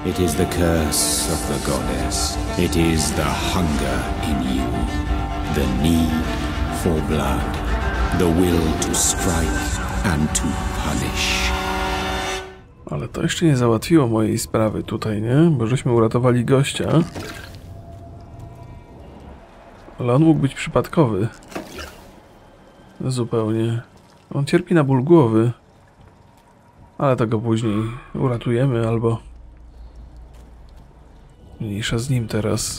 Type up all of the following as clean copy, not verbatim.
It is the curse of the goddess. It is the hunger in you. The need for blood. The will to strike and to punish. Ale to jeszcze nie załatwiło mojej sprawy tutaj, nie? Bo żeśmy uratowali gościa. Ale on mógł być przypadkowy. Zupełnie. On cierpi na ból głowy. Ale to go później uratujemy, albo... Mniejsza z nim teraz.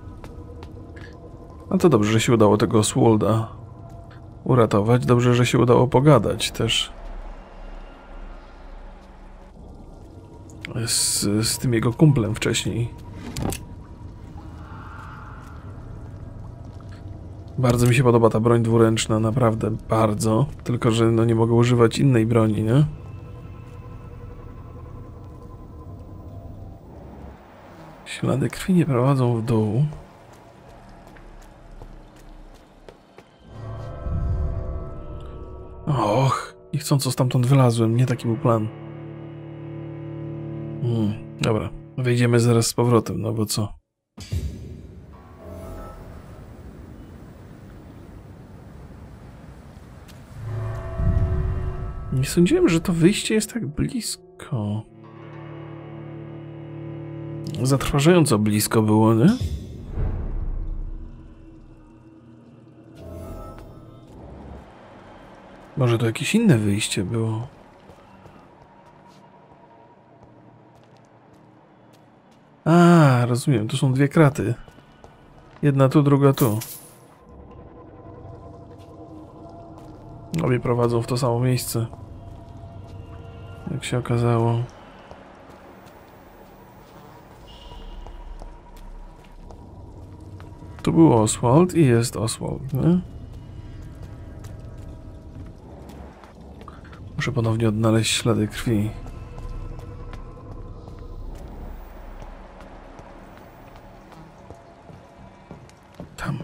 A to dobrze, że się udało tego Oswalda uratować. Dobrze, że się udało pogadać też. Z tym jego kumplem wcześniej. Bardzo mi się podoba ta broń dwuręczna, naprawdę bardzo. Tylko, że no nie mogę używać innej broni, nie? Ślady krwi nie prowadzą w dół. Och, niechcąco stamtąd wylazłem, nie taki był plan. Dobra, wejdziemy zaraz z powrotem, no bo co? Nie sądziłem, że to wyjście jest tak blisko. Zatrważająco blisko było, nie? Może to jakieś inne wyjście było. A, rozumiem, to są dwie kraty. Jedna tu, druga tu. Obie prowadzą w to samo miejsce. Jak się okazało. Tu był Oswald i jest Oswald, nie? Muszę ponownie odnaleźć ślady krwi. Tam.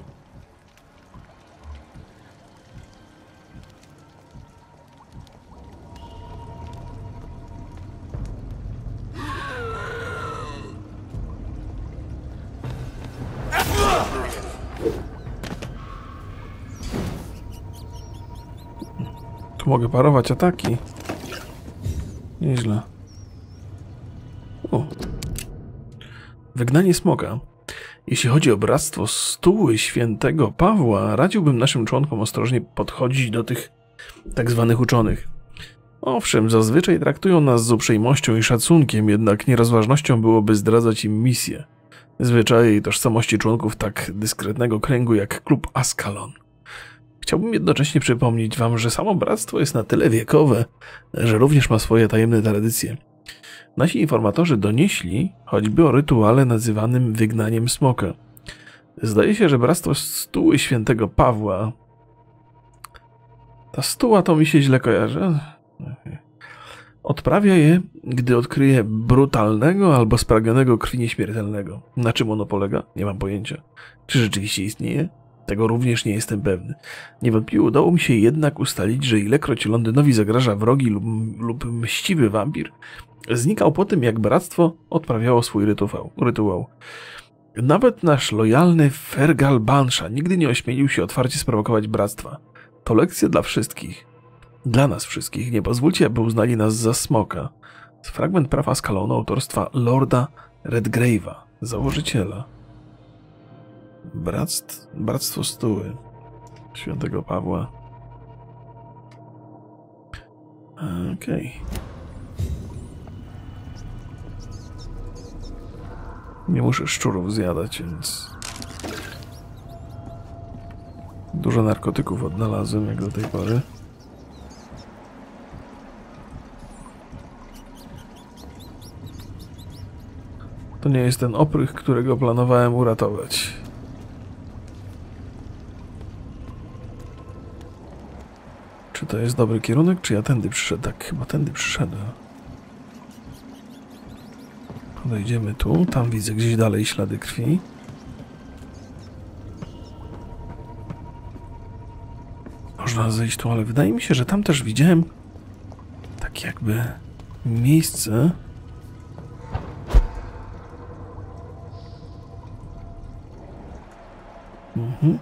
Tu mogę parować ataki. Nieźle. O. Wygnanie smoka. Jeśli chodzi o bractwo Stuły Świętego Pawła, radziłbym naszym członkom ostrożnie podchodzić do tych tak zwanych uczonych. Owszem, zazwyczaj traktują nas z uprzejmością i szacunkiem, jednak nierozważnością byłoby zdradzać im misję. Zwyczaje i tożsamości członków tak dyskretnego kręgu jak klub Ascalon. Chciałbym jednocześnie przypomnieć wam, że samo bractwo jest na tyle wiekowe, że również ma swoje tajemne tradycje. Nasi informatorzy donieśli choćby o rytuale nazywanym wygnaniem smoka. Zdaje się, że bractwo Stuły Świętego Pawła... Ta stuła to mi się źle kojarzy. Odprawia je, gdy odkryje brutalnego albo spragnionego krwi nieśmiertelnego. Na czym ono polega? Nie mam pojęcia. Czy rzeczywiście istnieje? Tego również nie jestem pewny. Niewątpliwie udało mi się jednak ustalić, że ilekroć Londynowi zagraża wrogi lub mściwy wampir, znikał po tym, jak bractwo odprawiało swój rytuał. Nawet nasz lojalny Fergal Bansha nigdy nie ośmielił się otwarcie sprowokować bractwa. To lekcja dla wszystkich. Dla nas wszystkich. Nie pozwólcie, aby uznali nas za smoka. Fragment praw Ascalonu autorstwa Lorda Redgrave'a, założyciela. Bractwo Stuły Świętego Pawła. Okej. Nie muszę szczurów zjadać, więc... Dużo narkotyków odnalazłem, jak do tej pory. To nie jest ten oprych, którego planowałem uratować. Czy to jest dobry kierunek, czy ja tędy przyszedłem? Tak, chyba tędy przyszedłem. Podejdziemy tu. Tam widzę gdzieś dalej ślady krwi. Można zejść tu, ale wydaje mi się, że tam też widziałem tak jakby miejsce. Mhm.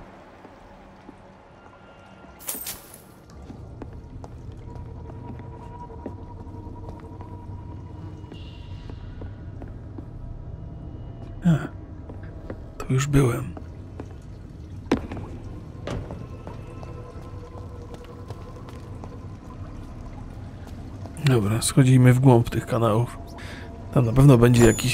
To już byłem. Dobra, schodzimy w głąb tych kanałów. Tam na pewno będzie jakiś...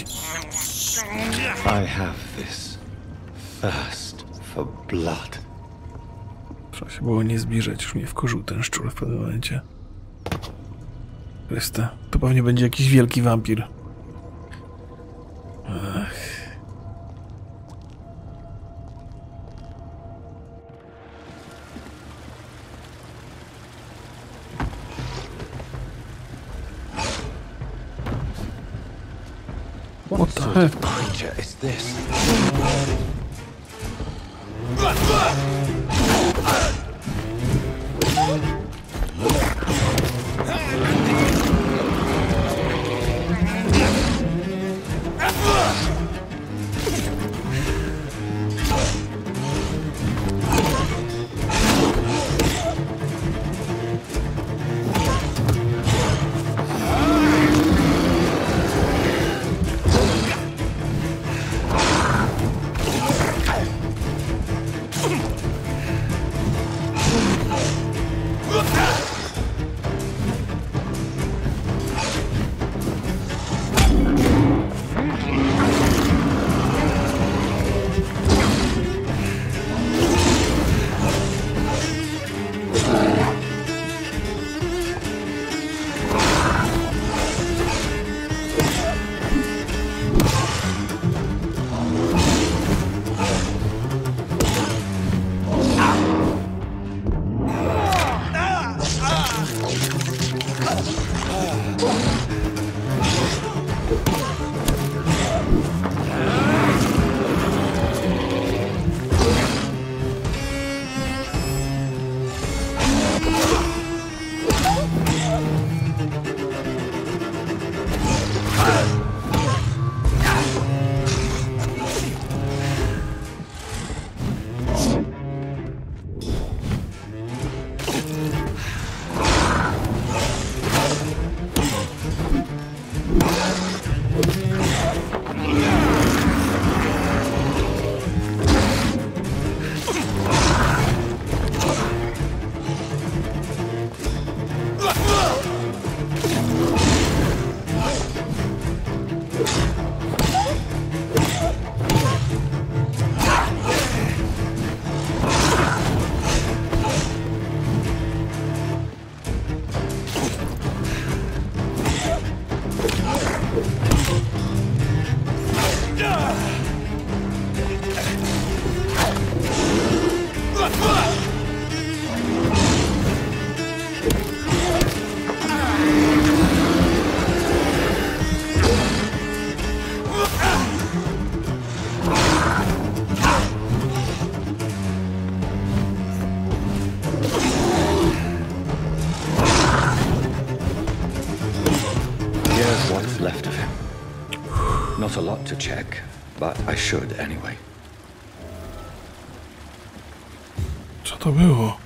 I have this thirst for blood. Trzeba się było nie zbliżać, już mnie wkurzył ten szczur w pewnym momencie. Chryste, to pewnie będzie jakiś wielki wampir. Ech. What sort of creature is this? Not a lot to check, but I should anyway. Co to było?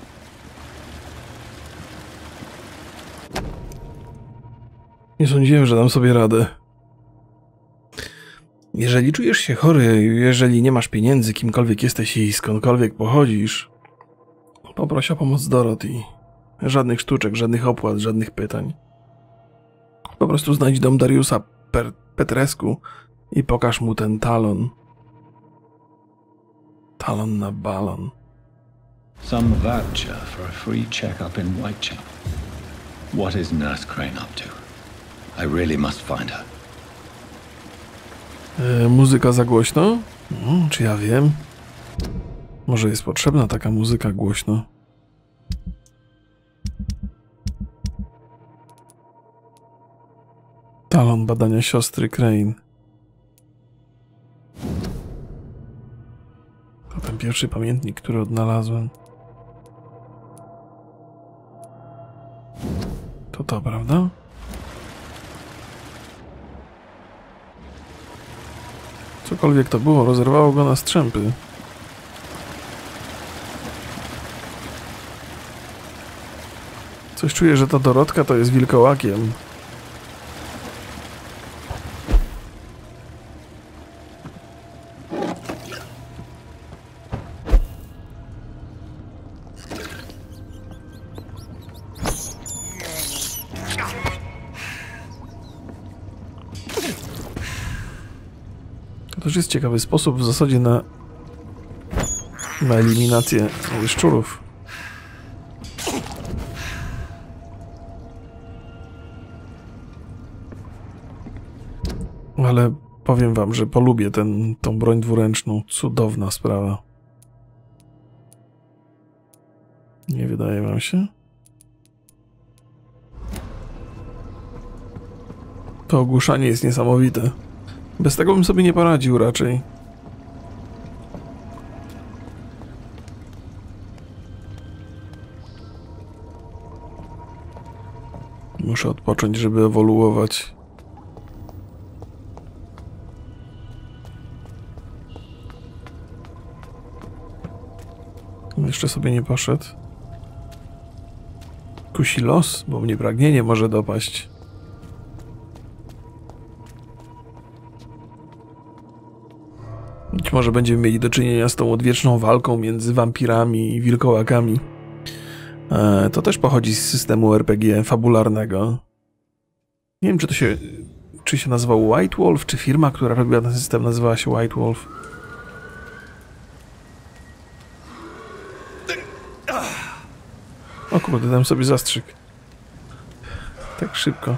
Nie sądziłem, że dam sobie radę. Jeżeli czujesz się chory, jeżeli nie masz pieniędzy, kimkolwiek jesteś i skądkolwiek pochodzisz, poproś o pomoc Dorothy. Żadnych sztuczek, żadnych opłat, żadnych pytań. Po prostu znajdź dom Dariusa Petrescu i pokaż mu ten talon. Talon na balon. Some voucher for a free check-up in Whitechapel. What is Nurse Crane up to? I really must find her. Muzyka za głośno? Czy ja wiem? Może jest potrzebna taka muzyka głośno? Talon badania siostry Crane. To ten pierwszy pamiętnik, który odnalazłem. To, prawda? Cokolwiek to było, rozerwało go na strzępy. Coś czuję, że ta Dorotka to jest wilkołakiem. To też jest ciekawy sposób w zasadzie na eliminację szczurów. Ale powiem wam, że polubię tą broń dwuręczną. Cudowna sprawa. Nie wydaje wam się? To ogłuszanie jest niesamowite. Bez tego bym sobie nie poradził raczej. Muszę odpocząć, żeby ewoluować. Jeszcze sobie nie poszedł. Kusi los, bo mnie pragnienie może dopaść. Być może będziemy mieli do czynienia z tą odwieczną walką między wampirami i wilkołakami. To też pochodzi z systemu RPG fabularnego. Nie wiem, czy się nazywał White Wolf, czy firma, która robiła ten system, nazywała się White Wolf. O kurde, dam sobie zastrzyk. Tak szybko.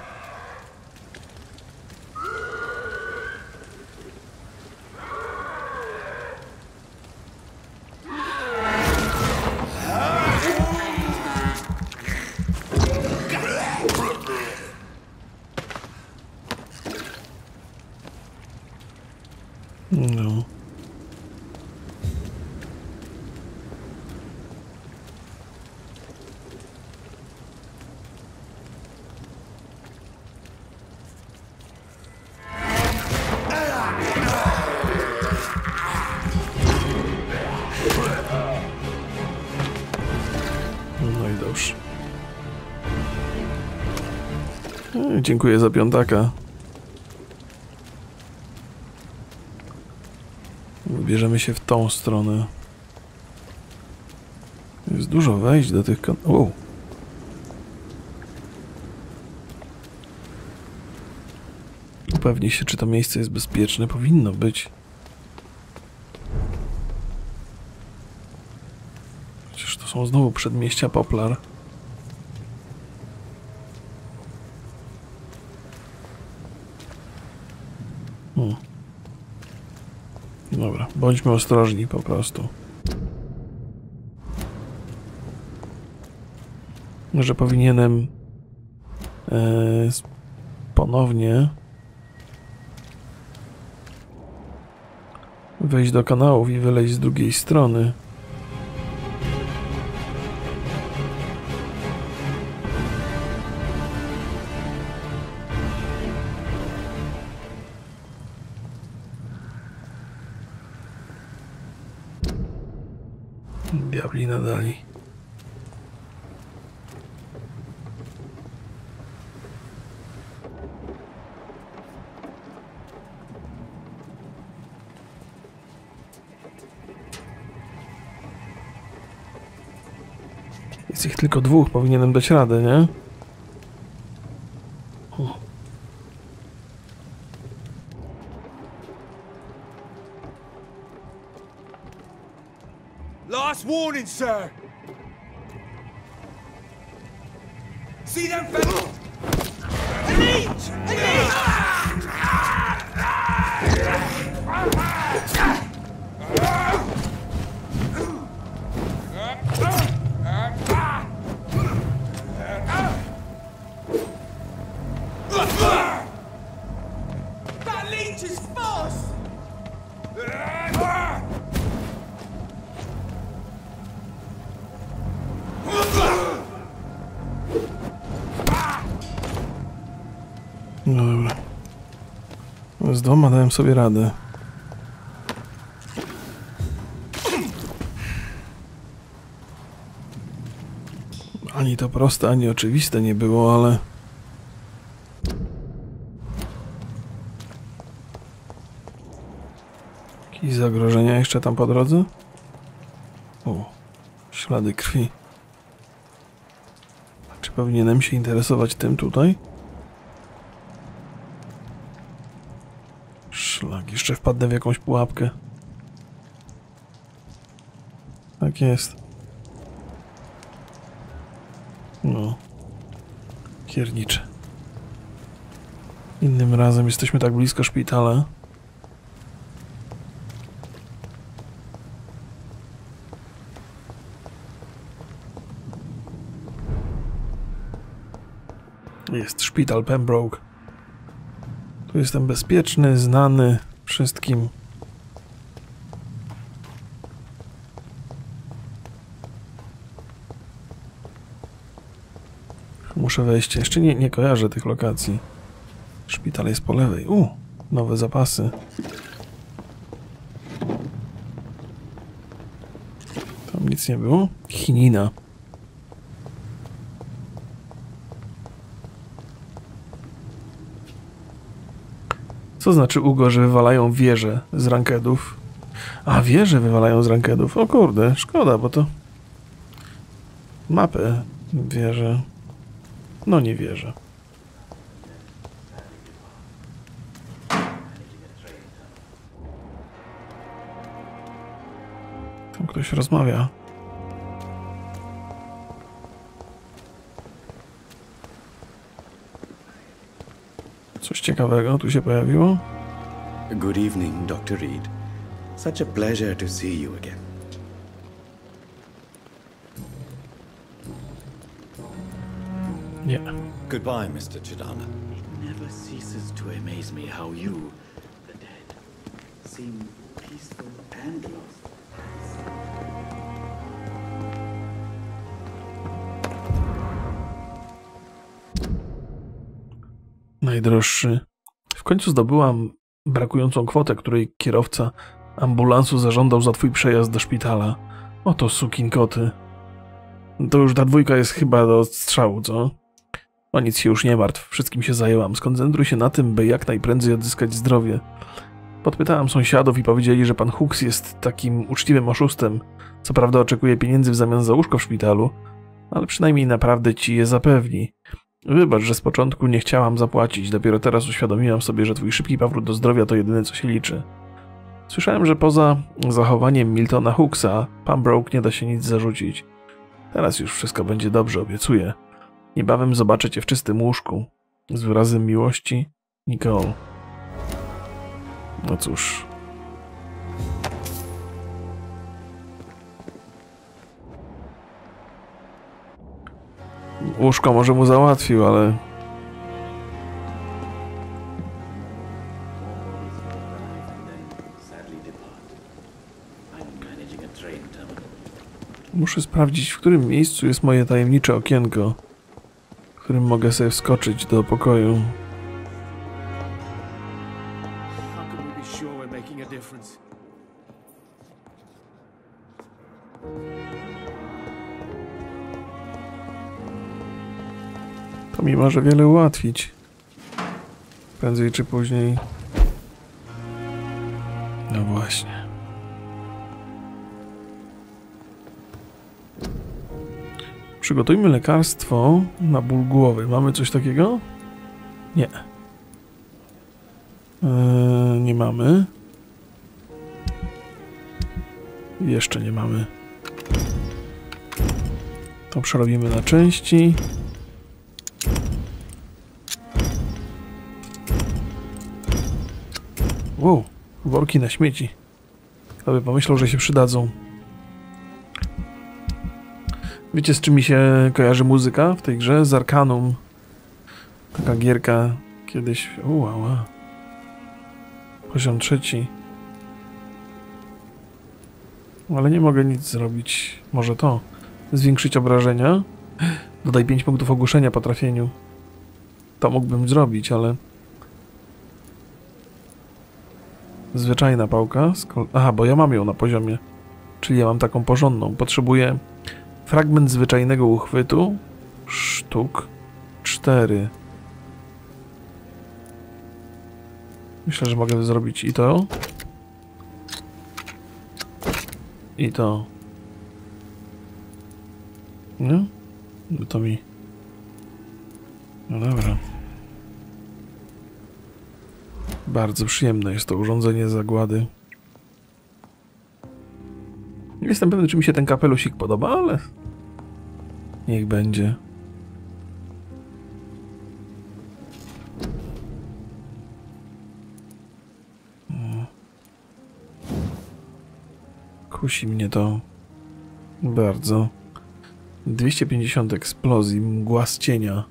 No. No i dobrze. Dziękuję za piątaka. Wybierzemy się w tą stronę. Jest dużo wejść do tych wow. Upewnij się, czy to miejsce jest bezpieczne. Powinno być. Przecież to są znowu przedmieścia Poplar. Dobra, bądźmy ostrożni po prostu. Może powinienem ponownie wejść do kanałów i wyleźć z drugiej strony. Diabli nadali. Jest ich tylko dwóch, powinienem dać radę, nie? Last warning, sir! See them fellas? Elite! Elite! That leech is fast! No dobra. Z dwoma dałem sobie radę. Ani to proste, ani oczywiste nie było, ale... Jakieś zagrożenia jeszcze tam po drodze? O, ślady krwi. Czy powinienem się interesować tym tutaj? Szlak, jeszcze wpadnę w jakąś pułapkę. Tak jest. No. Piernicze. Innym razem jesteśmy tak blisko szpitala. Jest szpital Pembroke. Tu jestem bezpieczny, znany wszystkim. Muszę wejść. Jeszcze nie kojarzę tych lokacji. Szpital jest po lewej. Nowe zapasy. Tam nic nie było. Chinina. Co znaczy, Ugo, że wywalają wieże z rankedów? A, wieże wywalają z rankedów. O kurde, szkoda, bo to... Mapę wieże. No nie wierzę. Tam ktoś rozmawia. Coś ciekawego tu się pojawiło? Good evening, Dr. Reed. Such a pleasure to see you again. Nie. Goodbye, Mr. Chidana. It never ceases to amaze me how you, the dead, seem peaceful and lost. Najdroższy. W końcu zdobyłam brakującą kwotę, której kierowca ambulansu zażądał za twój przejazd do szpitala. Oto sukinkoty. To już ta dwójka jest chyba do strzału, co? O nic się już nie martw, wszystkim się zajęłam. Skoncentruj się na tym, by jak najprędzej odzyskać zdrowie. Podpytałam sąsiadów i powiedzieli, że pan Hooks jest takim uczciwym oszustem. Co prawda oczekuje pieniędzy w zamian za łóżko w szpitalu, ale przynajmniej naprawdę ci je zapewni. Wybacz, że z początku nie chciałam zapłacić, dopiero teraz uświadomiłam sobie, że twój szybki powrót do zdrowia to jedyne, co się liczy. Słyszałem, że poza zachowaniem Miltona Hooksa, Pembroke nie da się nic zarzucić. Teraz już wszystko będzie dobrze, obiecuję. Niebawem zobaczę cię w czystym łóżku. Z wyrazem miłości, Nicole. No cóż. Łóżko może mu załatwił, ale... Muszę sprawdzić, w którym miejscu jest moje tajemnicze okienko, w którym mogę sobie wskoczyć do pokoju. How can we be sure we're making a difference? To mi może wiele ułatwić. Prędzej czy później. No właśnie. Przygotujmy lekarstwo na ból głowy. Mamy coś takiego? Nie. Nie mamy. Jeszcze nie mamy. To przerobimy na części. Wow, worki na śmieci. Kto by pomyślał, że się przydadzą. Wiecie, z czym mi się kojarzy muzyka w tej grze? Z Arcanum. Taka gierka kiedyś... Uła. Poziom 3. Ale nie mogę nic zrobić. Może to. Zwiększyć obrażenia. Dodaj 5 punktów ogłuszenia po trafieniu. To mógłbym zrobić, ale... Zwyczajna pałka. Aha, bo ja mam ją na poziomie. Czyli ja mam taką porządną. Potrzebuję fragment zwyczajnego uchwytu sztuk 4. Myślę, że mogę zrobić i to. I to. No? By to mi... No dobra. Bardzo przyjemne jest to urządzenie zagłady. Nie jestem pewny, czy mi się ten kapelusik podoba, ale... Niech będzie. Kusi mnie to bardzo. 250 eksplozji, mgła z cienia.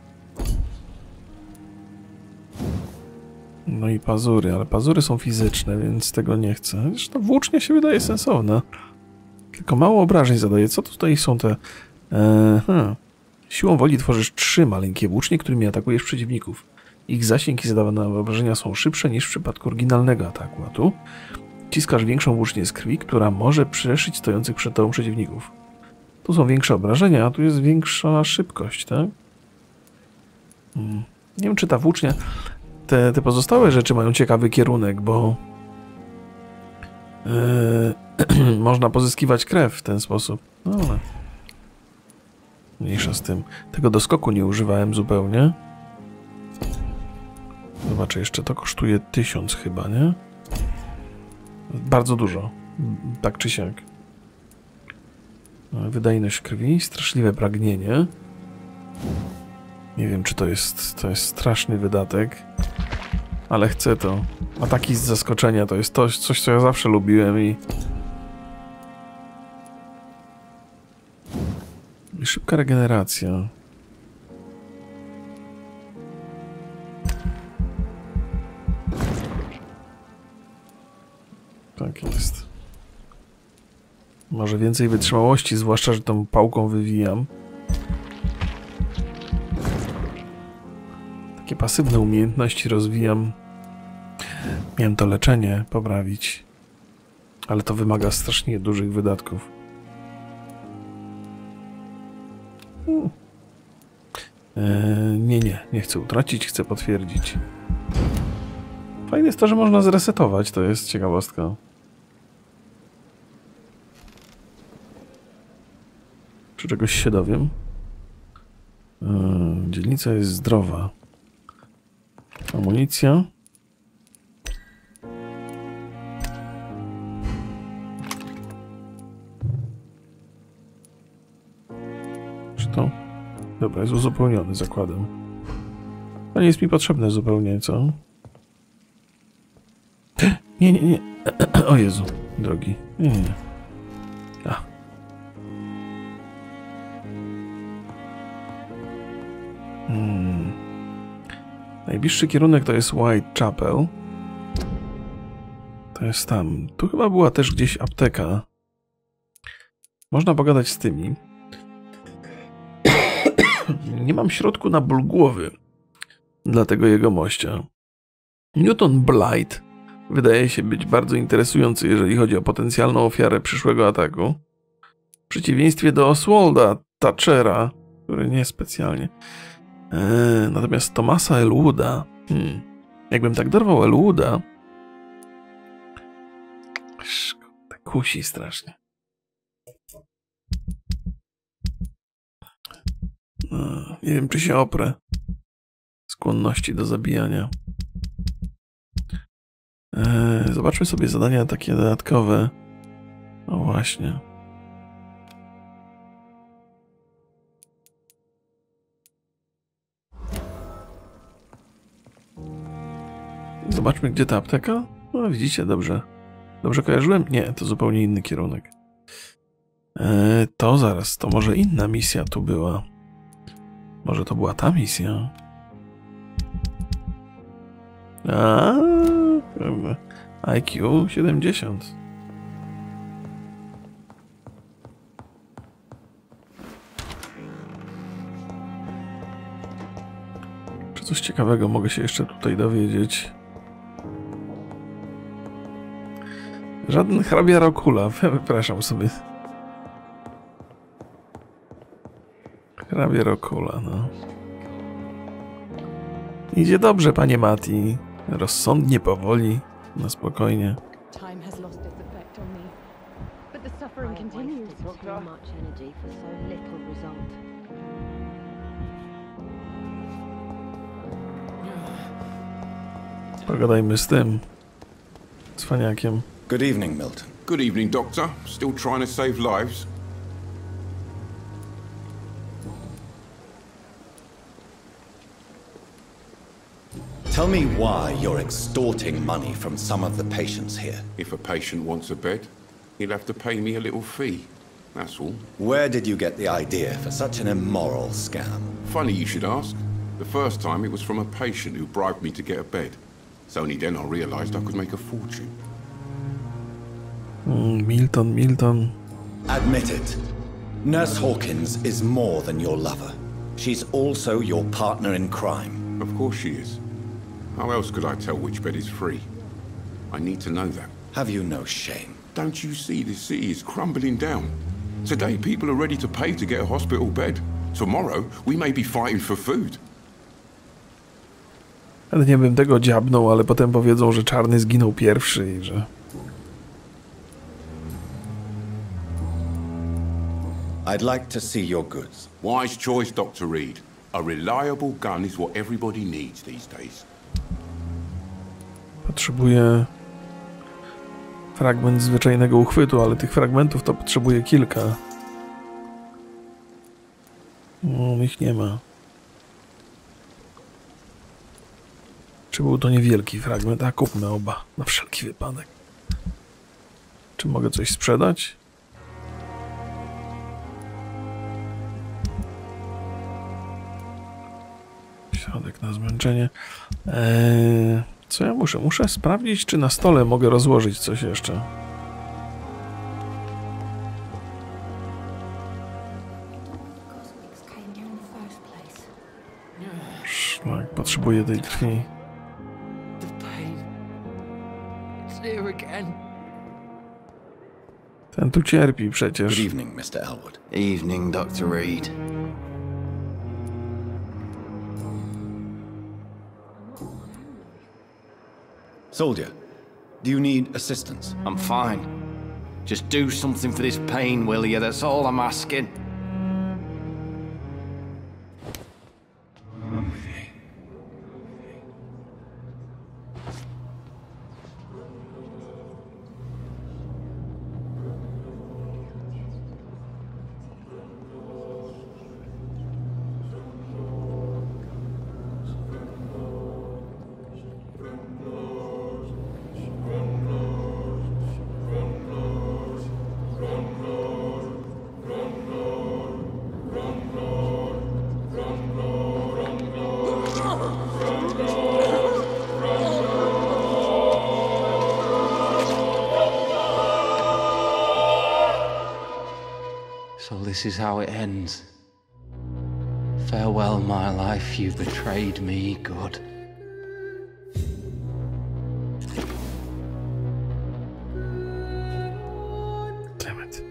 No i pazury, ale pazury są fizyczne, więc tego nie chcę. Zresztą włócznia się wydaje sensowna. Tylko mało obrażeń zadaje. Co tutaj są te... Siłą woli tworzysz 3 maleńkie włócznie, którymi atakujesz przeciwników. Ich zasięg i zadawane obrażenia są szybsze niż w przypadku oryginalnego ataku, a tu ciskasz większą włócznię z krwi, która może przeszyć stojących przed tobą przeciwników. Tu są większe obrażenia, a tu jest większa szybkość, tak? Nie wiem, czy ta włócznia... Te pozostałe rzeczy mają ciekawy kierunek, bo... można pozyskiwać krew w ten sposób. No ale... Mniejsza z tym. Tego doskoku nie używałem zupełnie. Zobaczę, jeszcze to kosztuje 1000 chyba, nie? Bardzo dużo. Tak czy siak. Wydajność krwi, straszliwe pragnienie. Nie wiem, czy to jest straszny wydatek. Ale chcę to. Ataki z zaskoczenia to jest coś, co ja zawsze lubiłem i szybka regeneracja. Tak jest. Może więcej wytrzymałości, zwłaszcza, że tą pałką wywijam. Takie pasywne umiejętności rozwijam. Miałem to leczenie poprawić. Ale to wymaga strasznie dużych wydatków. Nie chcę utracić, chcę potwierdzić. Fajne jest to, że można zresetować, to jest ciekawostka. Czy czegoś się dowiem? Dzielnica jest zdrowa. Amunicja. Czy to? Dobra, jest uzupełniony zakładem. To nie jest mi potrzebne zupełnie, co? Nie. O Jezu, drogi. Nie. Najbliższy kierunek to jest Whitechapel. To jest tam. Tu chyba była też gdzieś apteka. Można pogadać z tymi. Nie mam środku na ból głowy dla tego jegomościa. Newton Blight wydaje się być bardzo interesujący, jeżeli chodzi o potencjalną ofiarę przyszłego ataku. W przeciwieństwie do Oswalda Thatchera, który nie specjalnie. Natomiast Thomasa Elwooda... Jakbym tak dorwał Elwooda... Tak kusi strasznie. Nie wiem, czy się oprę. Skłonności do zabijania. Zobaczmy sobie zadania takie dodatkowe. O właśnie. Zobaczmy, gdzie ta apteka. No, widzicie, dobrze. Dobrze kojarzyłem? Nie, to zupełnie inny kierunek. To zaraz, to może inna misja tu była. Może to była ta misja? IQ 70. Czy coś ciekawego mogę się jeszcze tutaj dowiedzieć? Żaden hrabia Rokula, wypraszam sobie. Hrabia Rokula, no. Idzie dobrze, panie Mati. Rozsądnie, powoli, na spokojnie. Time has lost its effect on me, but the suffering continues. Too much energy for so little result. Pogadajmy z tym cwaniakiem. Good evening, Milton. Good evening, Doctor. Still trying to save lives? Tell me why you're extorting money from some of the patients here. If a patient wants a bed, he'll have to pay me a little fee. That's all. Where did you get the idea for such an immoral scam? Funny you should ask. The first time it was from a patient who bribed me to get a bed. It's only then I realized I could make a fortune. Milton. Admit it. Nurse Hawkins is more than your lover. She's also your partner in crime. Of course she is. How else could I tell which bed is free? I need to know that. Have you no shame? Don't you see the city is crumbling down? Today people are ready to pay to get a hospital bed. Tomorrow we may be fighting for food. Ale nie bym tego dziabnął, ale potem powiedzą, że czarny zginął pierwszy i że... I'd like to see your goods. Wise choice, Dr. Reed. A reliable gun is what everybody needs these days. Potrzebuję fragment zwyczajnego uchwytu, ale tych fragmentów to potrzebuję kilka. Ich nie ma. Czy był to niewielki fragment? A kupmy oba, na wszelki wypadek. Czy mogę coś sprzedać? Środek na zmęczenie. Co ja muszę? Muszę sprawdzić, czy na stole mogę rozłożyć coś jeszcze. Szlak, potrzebuję tej krwi. Ten tu cierpi przecież. Good evening, Mr. Elwood. Evening, Dr. Reed. Soldier, do you need assistance? I'm fine. Just do something for this pain, will you? That's all I'm asking. So this is how it ends. Farewell, my life, you betrayed me, God. Damn it.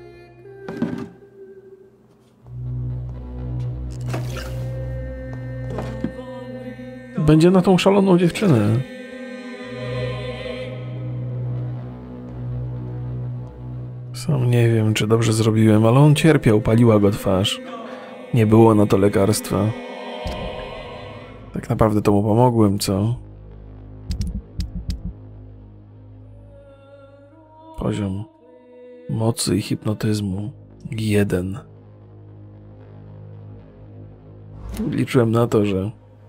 Będzie na tą szaloną dziewczynę. Sam nie wiem, czy dobrze zrobiłem, ale on cierpiał, paliła go twarz. Nie było na to lekarstwa. Tak naprawdę to mu pomogłem, co? Poziom mocy i hipnotyzmu 1. Liczyłem na to, że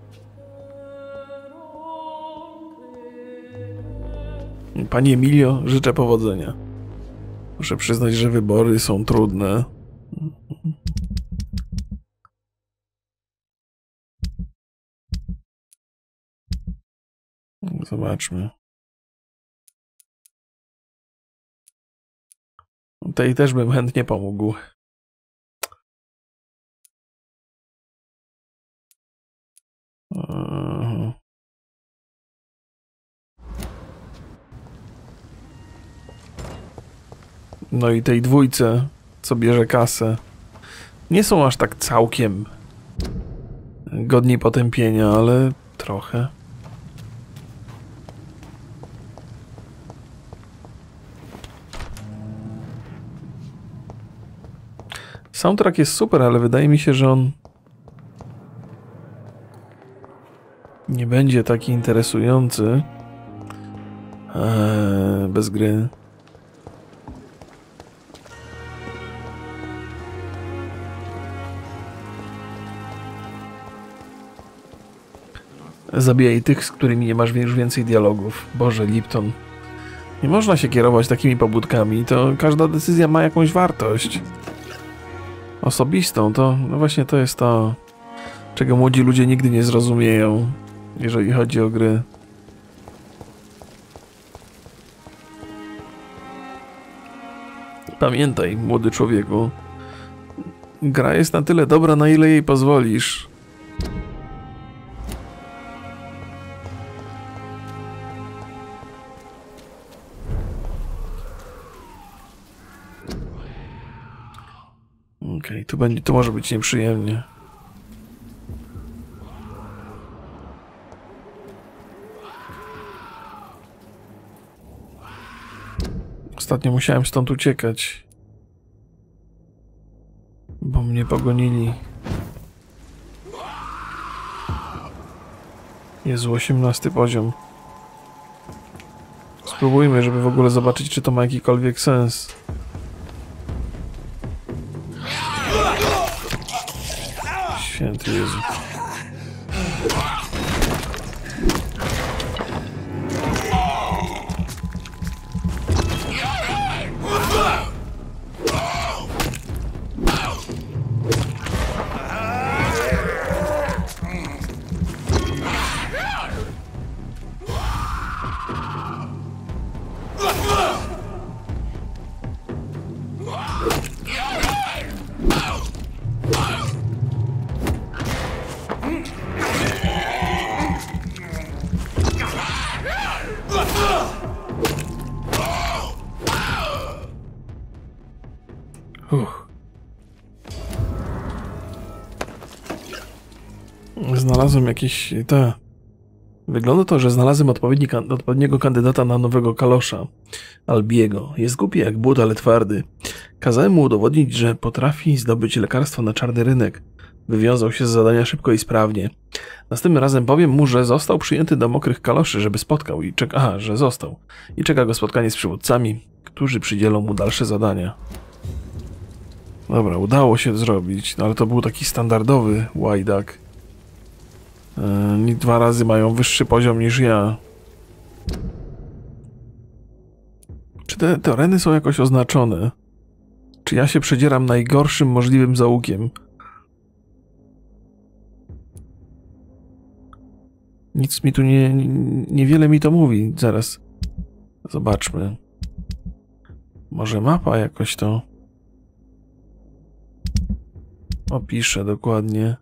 Panie Emilio, życzę powodzenia. Muszę przyznać, że wybory są trudne. Zobaczmy. Tej też bym chętnie pomógł. No i tej dwójce, co bierze kasę, nie są aż tak całkiem godni potępienia, ale trochę. Soundtrack jest super, ale wydaje mi się, że on nie będzie taki interesujący bez gry. Zabijaj tych, z którymi nie masz już więcej dialogów. Boże, Lipton. Nie można się kierować takimi pobudkami. To każda decyzja ma jakąś wartość osobistą. To no właśnie to jest to, czego młodzi ludzie nigdy nie zrozumieją, jeżeli chodzi o gry. Pamiętaj, młody człowieku, gra jest na tyle dobra, na ile jej pozwolisz. Okej, tu może być nieprzyjemnie. Ostatnio musiałem stąd uciekać, bo mnie pogonili. Jezu, 18 poziom. Spróbujmy, żeby w ogóle zobaczyć, czy to ma jakikolwiek sens. Święty Jezu. Znalazłem jakieś... Wygląda to, że znalazłem odpowiedniego kandydata na nowego kalosza. Albiego. Jest głupi jak but, ale twardy. Kazałem mu udowodnić, że potrafi zdobyć lekarstwo na czarny rynek. Wywiązał się z zadania szybko i sprawnie. Następnym razem powiem mu, że został przyjęty do mokrych kaloszy, żeby spotkał i czeka... Aha, że został. I czeka go spotkanie z przywódcami, którzy przydzielą mu dalsze zadania. Dobra, udało się zrobić, no ale to był taki standardowy łajdak. Oni 2 razy mają wyższy poziom niż ja. Czy te tereny są jakoś oznaczone? Czy ja się przedzieram najgorszym możliwym zaułkiem? Nic mi tu niewiele mi to mówi. Zaraz zobaczmy. Może mapa jakoś to opisze dokładnie.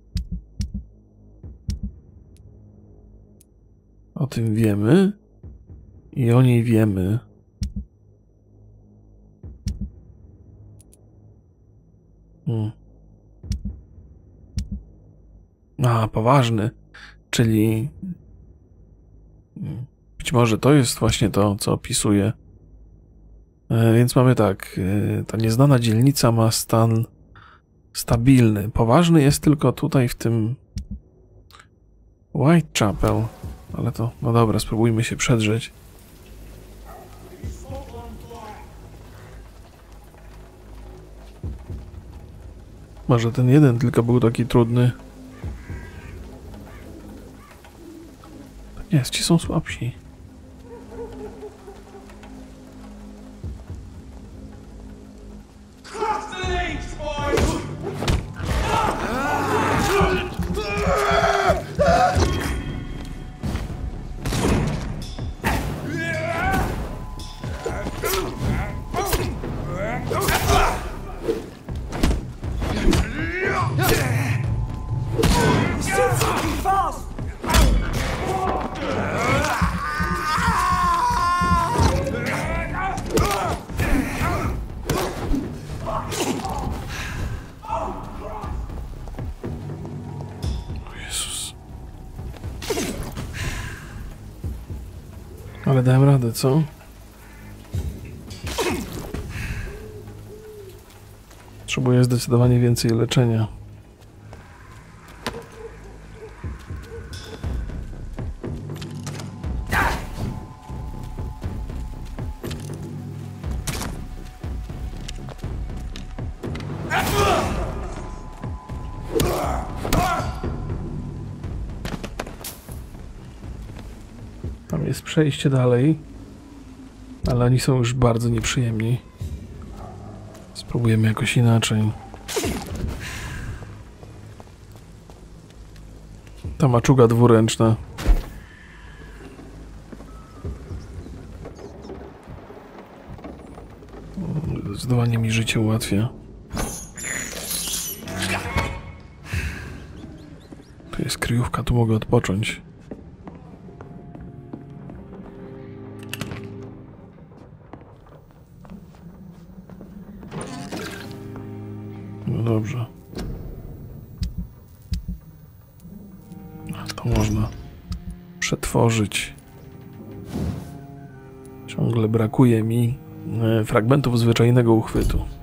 O tym wiemy i o niej wiemy. A, poważny. Czyli być może to jest właśnie to, co opisuje. Więc mamy tak. Ta nieznana dzielnica ma stan stabilny. Poważny jest tylko tutaj w tym Whitechapel. Ale to, no dobra, spróbujmy się przedrzeć. Może ten jeden tylko był taki trudny. Nie, ci są słabsi. dałem radę, co? Potrzebuję zdecydowanie więcej leczenia. Tam jest przejście dalej, ale oni są już bardzo nieprzyjemni. Spróbujemy jakoś inaczej. Ta maczuga dwuręczna. Zdecydowanie mi życie ułatwia. Tu jest kryjówka, tu mogę odpocząć. No dobrze. To można przetworzyć. Ciągle brakuje mi fragmentów zwyczajnego uchwytu.